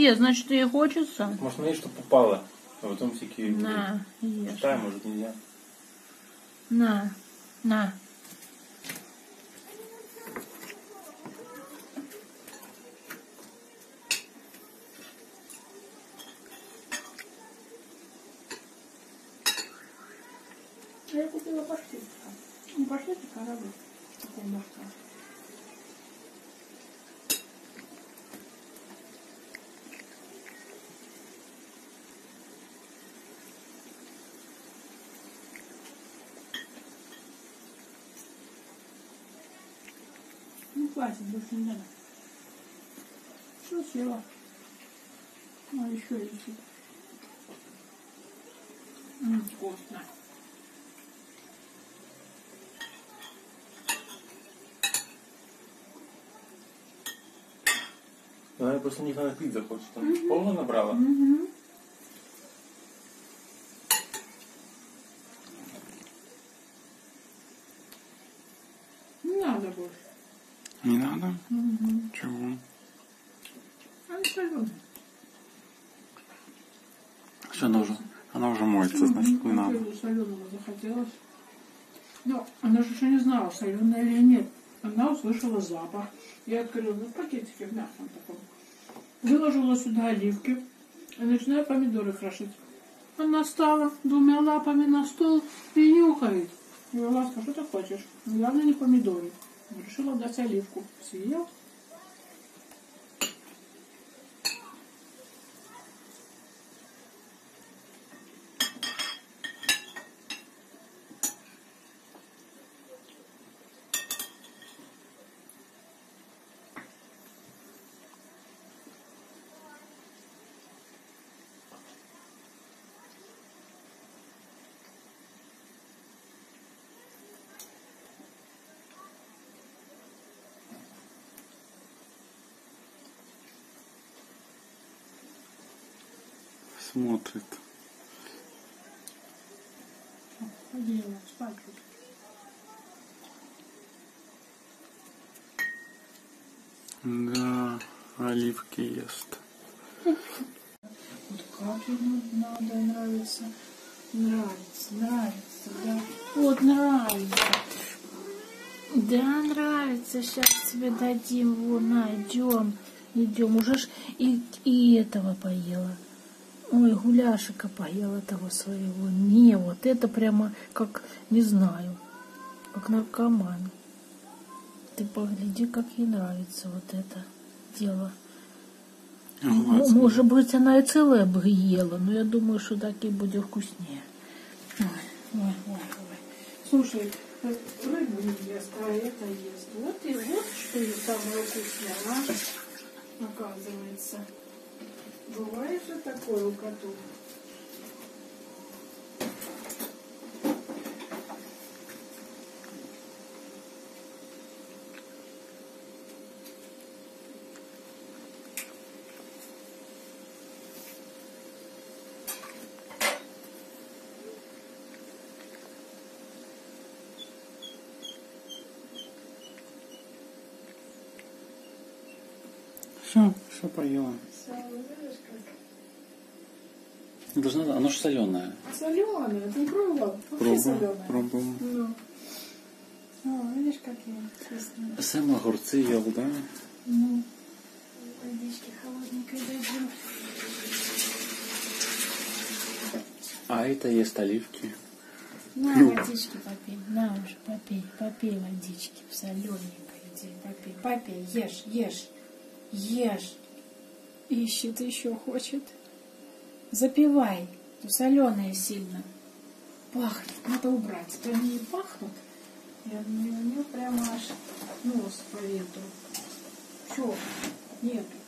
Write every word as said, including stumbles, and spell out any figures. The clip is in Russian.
ест, значит, ей хочется. Может, на ей что попало, а потом всякие... На, ешь. Читай, может, нельзя. На, на. Я купила паштет. Ну, паштет и корабль. Такой морской. Ну, хватит, больше не надо. Все съела. А, еще летит. Ммм, вкусно. Она просто у них надо пить захочет. Там mm-hmm. полно набрала. Mm-hmm. Не надо больше. Не надо? Mm-hmm. Чего? Она соленая. Все, она уже, она уже моется, значит, не надо. Соленого захотелось. Но она же еще не знала, соленая или нет. Она услышала запах. Я открыла в пакетике в мягком таком. Выложила сюда оливки и начинаю помидоры крошить. Она стала двумя лапами на стол и нюхает. Я говорю: Ласка, что ты хочешь? Главное, не помидоры. Решила дать оливку. Съел. Смотрит. Поела, спать. Да, оливки ест. Вот как ему надо, нравится. Нравится, нравится, да. Вот нравится. Да, нравится. Сейчас тебе дадим. Вон, на, идем. Идем. Уже ж и, и этого поела. Ой, гуляшика поела того своего. Не, вот это прямо как, не знаю, как наркоман. Ты погляди, как ей нравится вот это дело. Ну, может быть, она и целое бы ела, но я думаю, что так и будет вкуснее. Ой, ой, ой, ой. Слушай, рыбу не ест, а это ест. Вот и вот, что и самое вкусное, а? Оказывается. Бывает же такое у котов. Все, все поела. Видишь, как? Должна, оно же соленое. Соленое, ты пробовал? Пробовал, соленое. пробовал. Ну. О, видишь, как я вкусно. Сам огурцы ел, да? Ну, водички холодненькой дадим. А это ест оливки. На, ну. водички попей, на уже, попей, попей водички, солененькой иди, попей, попей, ешь, ешь, ешь. Ищет еще хочет. Запивай, соленые сильно. Пахнет, надо убрать. То они и пахнут. Я у нее прямо аж нос по ветру. Все, нету.